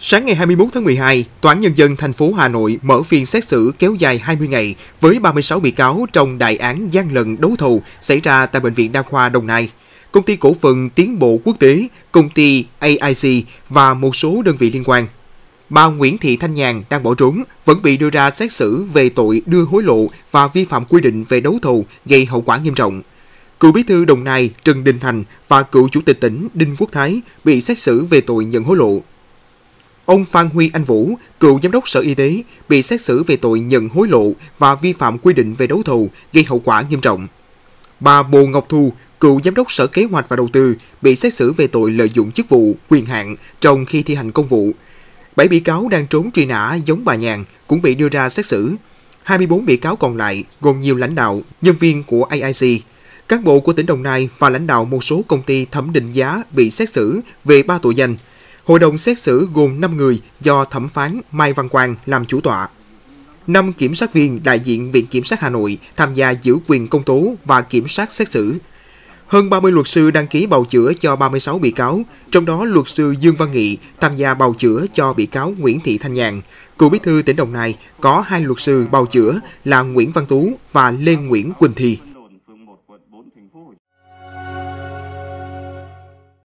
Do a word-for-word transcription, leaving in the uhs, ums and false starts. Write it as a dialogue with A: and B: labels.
A: Sáng ngày hai mươi mốt tháng mười hai, Tòa án Nhân dân thành phố Hà Nội mở phiên xét xử kéo dài hai mươi ngày với ba mươi sáu bị cáo trong đại án gian lận đấu thầu xảy ra tại Bệnh viện Đa khoa Đồng Nai, Công ty Cổ phần Tiến bộ Quốc tế, Công ty a i xê và một số đơn vị liên quan. Bà Nguyễn Thị Thanh Nhàn đang bỏ trốn vẫn bị đưa ra xét xử về tội đưa hối lộ và vi phạm quy định về đấu thầu gây hậu quả nghiêm trọng. Cựu bí thư Đồng Nai Trần Đình Thành và cựu chủ tịch tỉnh Đinh Quốc Thái bị xét xử về tội nhận hối lộ. Ông Phan Huy Anh Vũ, cựu giám đốc Sở Y tế, bị xét xử về tội nhận hối lộ và vi phạm quy định về đấu thầu gây hậu quả nghiêm trọng. Bà Bồ Ngọc Thu, cựu giám đốc Sở Kế hoạch và Đầu tư, bị xét xử về tội lợi dụng chức vụ, quyền hạn trong khi thi hành công vụ. Bảy bị cáo đang trốn truy nã giống bà Nhàn cũng bị đưa ra xét xử. hai mươi bốn bị cáo còn lại gồm nhiều lãnh đạo, nhân viên của a i xê, cán bộ của tỉnh Đồng Nai và lãnh đạo một số công ty thẩm định giá bị xét xử về ba tội danh. Hội đồng xét xử gồm năm người do thẩm phán Mai Văn Quang làm chủ tọa. năm kiểm sát viên đại diện Viện Kiểm sát Hà Nội tham gia giữ quyền công tố và kiểm sát xét xử. Hơn ba mươi luật sư đăng ký bào chữa cho ba mươi sáu bị cáo, trong đó luật sư Dương Văn Nghị tham gia bào chữa cho bị cáo Nguyễn Thị Thanh Nhàn. Cựu bí thư tỉnh Đồng Nai có hai luật sư bào chữa là Nguyễn Văn Tú và Lê Nguyễn Quỳnh Thi.